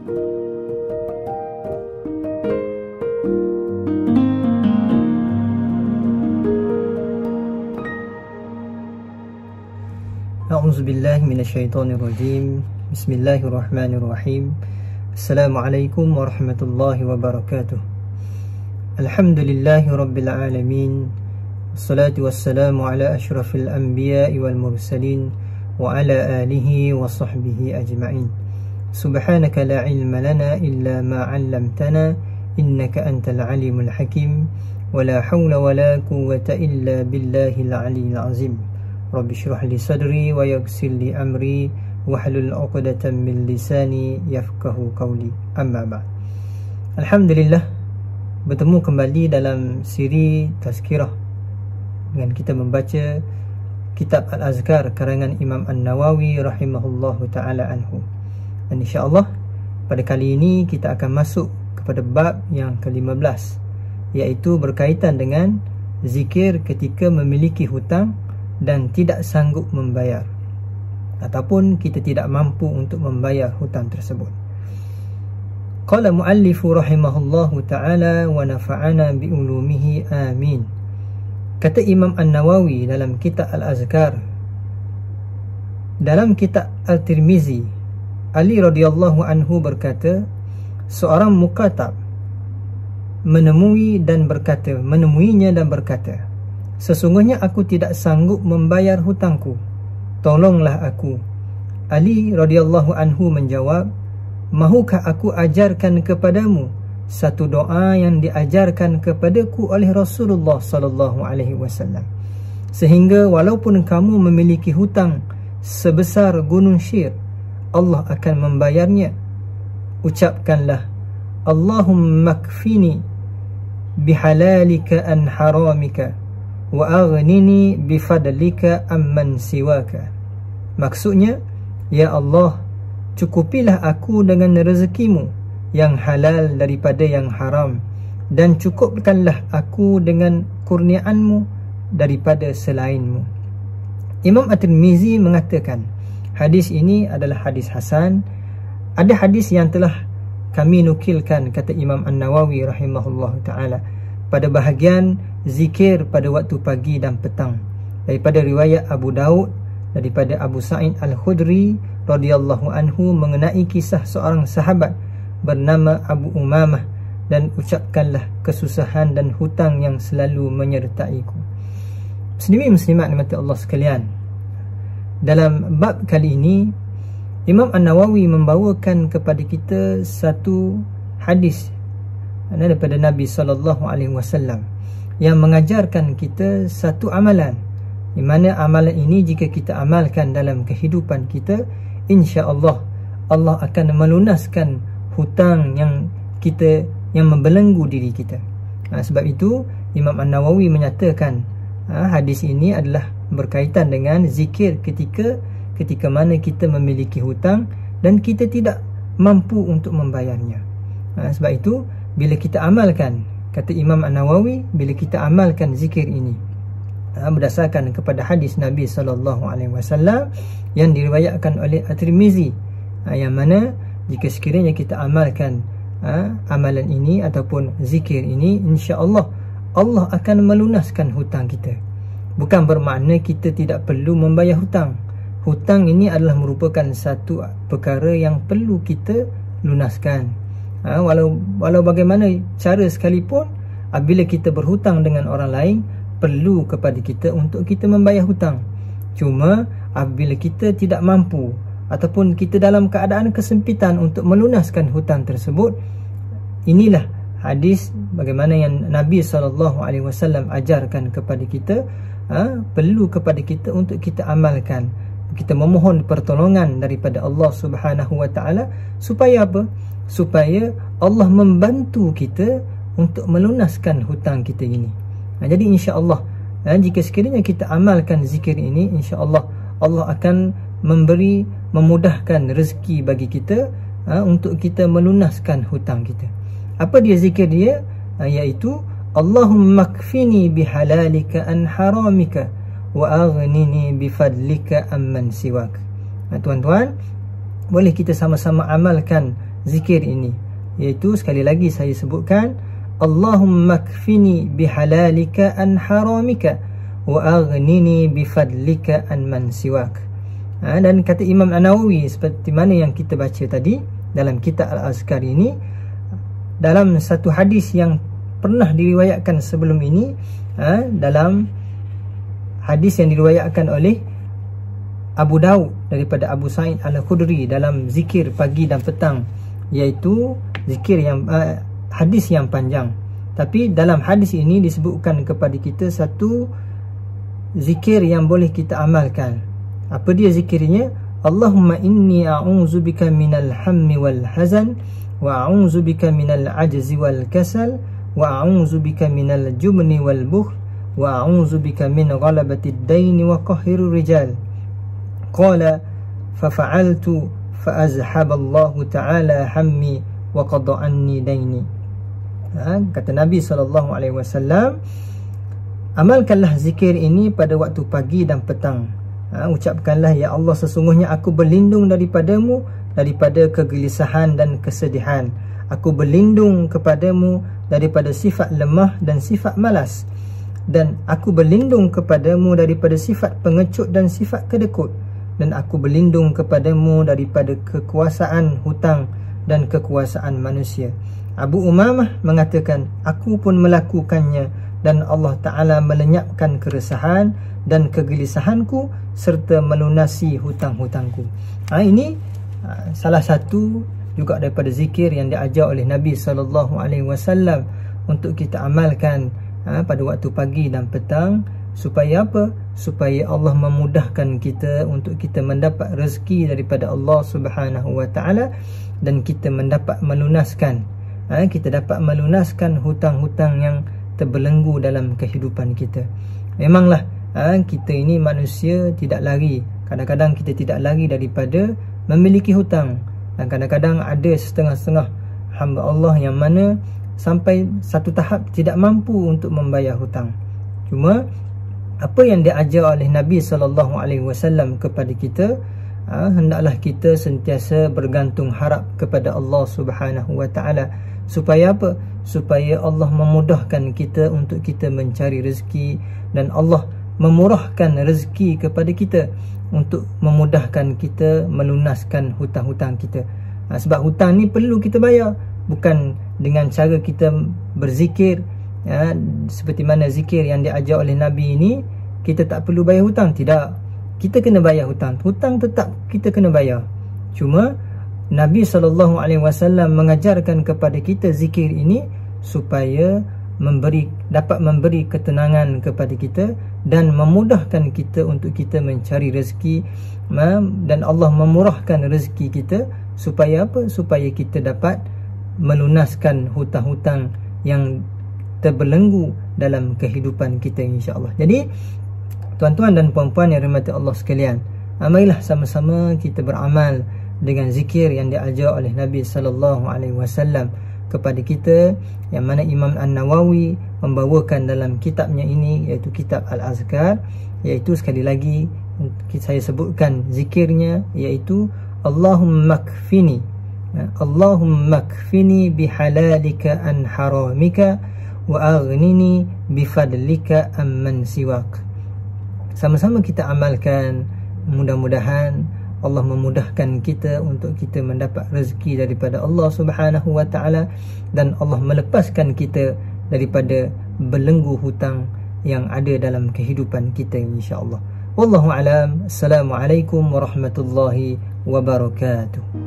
A'udzubillahi minasyaitonirrajim. Bismillahirrahmanirrahim. Assalamualaikum warahmatullahi wabarakatuh. Alhamdulillahi rabbil alamin. Wassalatu wassalamu ala asyrafil anbiya'i wal mursalin wa ala alihi wa sahbihi ajma'in. Subhanaka la ilma lana illa ma 'allamtana innaka antal alimul hakim. Wa la hawla wa la quwwata illa billahil aliyyil azim. Rabbi syrah li sadri wa yassir li amri wahlul 'uqdatam min lisani yafqahu qawli. Amma ba'd. Alhamdulillah, bertemu kembali dalam siri tazkirah dengan kita membaca kitab Al-Azkar karangan Imam An-Nawawi rahimahullahu taala anhu. Dan insya-Allah pada kali ini kita akan masuk kepada bab yang ke-15, iaitu berkaitan dengan zikir ketika memiliki hutang dan tidak sanggup membayar, ataupun kita tidak mampu untuk membayar hutang tersebut. Qala muallifu rahimahullahu ta'ala wa nafa'ana bi'ulumihi amin. Kata Imam An-Nawawi dalam kitab Al-Azkar, dalam kitab Al-Tirmizi, Ali radhiyallahu anhu berkata, seorang mukatab menemuinya dan berkata, sesungguhnya aku tidak sanggup membayar hutangku, tolonglah aku. Ali radhiyallahu anhu menjawab, mahukah aku ajarkan kepadamu satu doa yang diajarkan kepadaku oleh Rasulullah sallallahu alaihi wasallam, sehingga walaupun kamu memiliki hutang sebesar gunung Syir, Allah akan membayarnya. Ucapkanlah, Allahumma kfini bihalalika an haramika wa aghnini bifadlika amman siwaka. Maksudnya, ya Allah, cukupilah aku dengan rezekimu yang halal daripada yang haram, dan cukupkanlah aku dengan kurniaanmu daripada selainmu. Imam At-Tirmizi mengatakan hadis ini adalah hadis hasan. Ada hadis yang telah kami nukilkan, kata Imam An-Nawawi rahimahullah ta'ala, pada bahagian zikir pada waktu pagi dan petang, daripada riwayat Abu Daud daripada Abu Sa'id Al-Khudri radhiyallahu anhu mengenai kisah seorang sahabat bernama Abu Umamah, dan ucapkanlah kesusahan dan hutang yang selalu menyertaiku. Muslimin muslimat dimati Allah sekalian, dalam bab kali ini Imam An-Nawawi membawakan kepada kita satu hadis daripada Nabi SAW yang mengajarkan kita satu amalan, di mana amalan ini jika kita amalkan dalam kehidupan kita, insya-Allah Allah akan melunaskan hutang yang membelenggu diri kita. Sebab itu Imam An-Nawawi menyatakan hadis ini adalah berkaitan dengan zikir ketika mana kita memiliki hutang dan kita tidak mampu untuk membayarnya. Sebab itu bila kita amalkan, kata Imam An-Nawawi, bila kita amalkan zikir ini berdasarkan kepada hadis Nabi SAW yang diriwayatkan oleh At-Tirmizi, yang mana jika sekiranya kita amalkan amalan ini ataupun zikir ini, insya-Allah Allah akan melunaskan hutang kita. Bukan bermakna kita tidak perlu membayar hutang. Hutang ini adalah merupakan satu perkara yang perlu kita lunaskan. Walau bagaimana cara sekalipun, apabila kita berhutang dengan orang lain, perlu kepada kita untuk kita membayar hutang. Cuma apabila kita tidak mampu ataupun kita dalam keadaan kesempitan untuk melunaskan hutang tersebut, inilah hadis bagaimana yang Nabi SAW ajarkan kepada kita, perlu kepada kita untuk kita amalkan. Kita memohon pertolongan daripada Allah Subhanahu wa taala supaya apa? Supaya Allah membantu kita untuk melunaskan hutang kita ini. Jadi insya-Allah jika sekiranya kita amalkan zikir ini, insya-Allah Allah akan memudahkan rezeki bagi kita untuk kita melunaskan hutang kita. Apa dia zikir dia? Iaitu Allahumma kfini bihalalika an haramika wa aghnini bifadlika amman siwak. Tuan-tuan, boleh kita sama-sama amalkan zikir ini, iaitu sekali lagi saya sebutkan, Allahumma kfini bihalalika an haramika wa aghnini bifadlika an man siwak. Dan kata Imam An-Nawawi seperti mana yang kita baca tadi dalam kitab Al-Azkar ini, dalam satu hadis yang pernah diriwayatkan sebelum ini, dalam hadis yang diriwayatkan oleh Abu Daud daripada Abu Sa'id Al-Khudri dalam zikir pagi dan petang, iaitu zikir yang hadis yang panjang. Tapi dalam hadis ini disebutkan kepada kita satu zikir yang boleh kita amalkan. Apa dia zikirnya? Allahumma inni a'udzubika minal hammi wal hazan wa a'udzubika minal ajzi wal kasal wa a'udzubika minal jubni wal bukhl wa a'udzubika min ghalabati ad-daini wa qahri rijal. Qala fa fa'altu fa azhaba Allah ta'ala hammi wa qada anni daini. Kata Nabi SAW, amalkanlah zikir ini pada waktu pagi dan petang. Ucapkanlah, ya Allah, sesungguhnya aku berlindung daripadamu daripada kegelisahan dan kesedihan. Aku berlindung kepadamu daripada sifat lemah dan sifat malas. Dan aku berlindung kepadamu daripada sifat pengecut dan sifat kedekut. Dan aku berlindung kepadamu daripada kekuasaan hutang dan kekuasaan manusia. Abu Umamah mengatakan, aku pun melakukannya dan Allah Ta'ala melenyapkan keresahan dan kegelisahanku serta melunasi hutang-hutangku. Ini salah satu juga daripada zikir yang diajar oleh Nabi SAW untuk kita amalkan pada waktu pagi dan petang. Supaya apa? Supaya Allah memudahkan kita untuk kita mendapat rezeki daripada Allah Subhanahu Wa Taala, dan kita mendapat melunaskan, kita dapat melunaskan hutang-hutang yang terbelenggu dalam kehidupan kita. Memanglah kita ini manusia tidak lari. Kadang-kadang kita tidak lari daripada memiliki hutang, dan kadang-kadang ada setengah-setengah hamba Allah yang mana sampai satu tahap tidak mampu untuk membayar hutang. Cuma apa yang diajar oleh Nabi SAW kepada kita, hendaklah kita sentiasa bergantung harap kepada Allah Subhanahu Wa Taala. Supaya apa? Supaya Allah memudahkan kita untuk kita mencari rezeki, dan Allah memurahkan rezeki kepada kita untuk memudahkan kita melunaskan hutang-hutang kita. Sebab hutang ni perlu kita bayar, bukan dengan cara kita berzikir seperti mana zikir yang diajar oleh Nabi ini, kita tak perlu bayar hutang. Tidak, kita kena bayar hutang. Hutang tetap kita kena bayar. Cuma Nabi SAW mengajarkan kepada kita zikir ini supaya dapat memberi ketenangan kepada kita dan memudahkan kita untuk kita mencari rezeki, dan Allah memurahkan rezeki kita. Supaya apa? Supaya kita dapat melunaskan hutang-hutang yang terbelenggu dalam kehidupan kita, insya-Allah. Jadi tuan-tuan dan puan-puan yang dirahmati Allah sekalian, marilah sama-sama kita beramal dengan zikir yang diajar oleh Nabi SAW kepada kita, yang mana Imam An-Nawawi membawakan dalam kitabnya ini, iaitu kitab Al-Azkar. Iaitu sekali lagi saya sebutkan zikirnya, iaitu Allahumma kfini, Allahumma kfini bihalalika an haramika wa aghnini bifadlika amman siwak. Sama-sama kita amalkan, mudah-mudahan Allah memudahkan kita untuk kita mendapat rezeki daripada Allah Subhanahu Wa Taala, dan Allah melepaskan kita daripada belenggu hutang yang ada dalam kehidupan kita, insya-Allah. Wallahu a'lam. Assalamualaikum warahmatullahi wabarakatuh.